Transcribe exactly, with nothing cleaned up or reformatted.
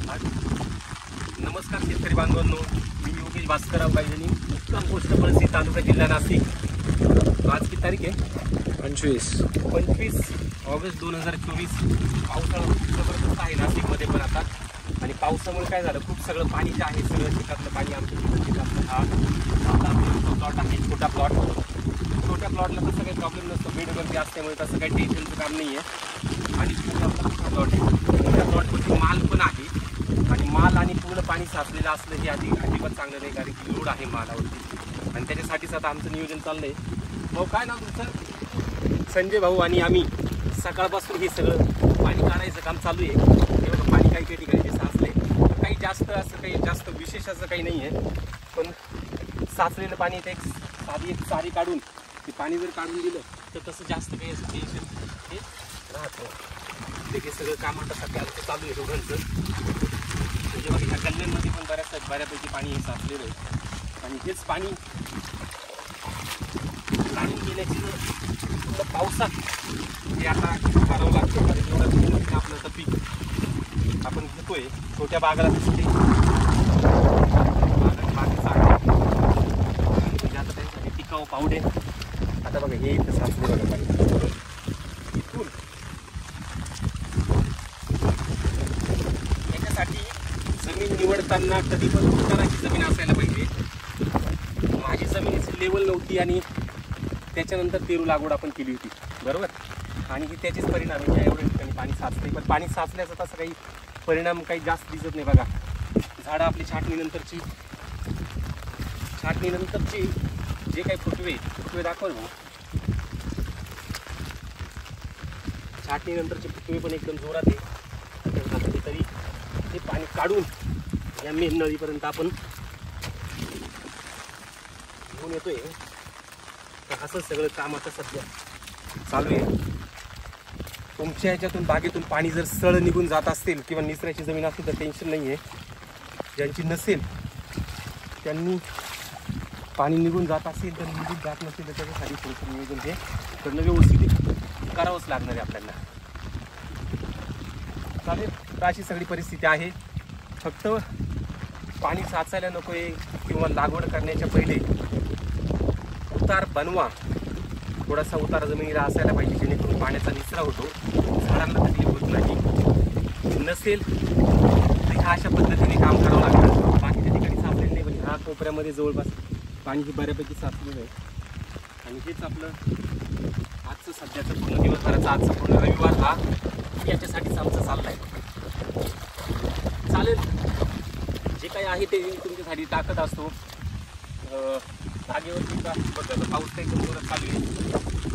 नमस्कार शेतकरी बांधवांनो, मी योगेश भास्करराव गायधनी, उत्तम पोस्ट पळशी तालुका जिल्हा नाशिक. आज किती तारीख आहे? पंचवीस पंचवीस ऑगस्ट दोन हजार चोवीस. पावसाळा खूप जबरदस्त आहे नाशिकमध्ये पण आता. आणि पावसामुळे काय झालं, खूप सगळं पाणी जे आहे सगळं शेतातलं पाणी आमच्या शेतातलं हा आता प्लॉट आहे, छोटा प्लॉट. छोट्या प्लॉटला तसं काही प्रॉब्लेम नसतो, बेडवरती असल्यामुळे तसं काही टेन्शनचं काम नाही आहे. आणि मोठा प्लॉट आहे, मोठ्या प्लॉटमध्ये माल पण आहे. आणि माल आणि पूर्ण पाणी साचलेलं असलं हे आधी अजिबात चांगलं नाही, कारण की लोड आहे मालावरती. आणि त्याच्यासाठीच आता आमचं नियोजन चाललं आहे. भाऊ काय नाव तुमचं? संजय भाऊ. आणि आम्ही सकाळपासून हे सगळं पाणी काढायचं काम चालू आहे. एवढं पाणी काही काही ठिकाणी साचले, काही जास्त असं काही जास्त विशेष असं काही नाही आहे. पण साचलेलं पाणी ते एक साधी एक सारी काढून ते पाणी जर काढून दिलं तर तसं जास्त काही असं टेन्शन हे राहत नाही. ते सगळं काम आता सध्या आमचं चालू आहे दोघांचं. म्हणजे बघा ह्या गल्ल्यांमध्ये पण बऱ्याच बऱ्यापैकी पाणी हे साचलेलं आहे. आणि हेच पाणी काढून गेल्याची जर पावसात हे आता करावं लागतं. कारण एवढं आपलं तर पीक आपण घेतोय छोट्या बागाला दिसते बागेचा आहे. म्हणजे आता त्यासाठी टिकाऊ पावडे आता बघा हे इथं साचले बघा पाणी इथून. याच्यासाठी जमीन निवडताना कधी पण उताराची जमीन असायला पाहिजे. माझी जमिनीची लेवल नव्हती आणि त्याच्यानंतर पेरू लागवड आपण केली होती, बरोबर. आणि ही त्याचेच परिणाम आहे, एवढ्या ठिकाणी पाणी साचते. पण पाणी साचल्याचा तसं काही परिणाम काही जास्त दिसत नाही. बघा झाडं आपली छाटणीनंतरची छाटणीनंतरची जे काही फुटवे फुटवे दाखवल ना, छाटणीनंतरचे फुटवे पण एकदम जोरात आहे. तरी ते पाणी काढून या मेन नळीपर्यंत आपण घेऊन येतोय. तर असं सगळं काम आता सध्या चालू आहे. तुमच्या ह्याच्यातून बागेतून पाणी जर सळ निघून जात असतील किंवा निचऱ्याची जमीन असेल तर टेन्शन नाही आहे. ज्यांची नसेल त्यांनी पाणी निघून जात असेल तर निघून जात नसेल तर त्याच्यासाठी थोडंसं नियोजन हे करणं व्यवस्थित करावंच लागणार आहे आपल्याला. चालेल, तर अशी सगळी परिस्थिती आहे. फक्त पाणी साचायला नको आहे किंवा लागवड करण्याच्या पहिले उतार बनवा. थोडासा उतार जमिनीला असायला पाहिजे, जेणेकरून पाण्याचा निचरा होतो, झाडांना तकलीफ होत नाही. नसेल तर ह्या अशा पद्धतीने काम करावं लागतं. बाकीच्या ठिकाणी साचलेलं नाही, पण ह्या कोपऱ्यामध्ये जवळपास पाणी ही बऱ्यापैकी साचलेलं आहे. आणि हेच आपलं आजचं सध्याचं पूर्ण दिवसभराचं आजचं पूर्ण रविवार हा याच्यासाठीच आमचं चाललं आहे. चालेल, जे काही आहे ते तुमच्यासाठी टाकत असतो. जागेवरती पाऊस काही एकदम जोरात चालू आहे.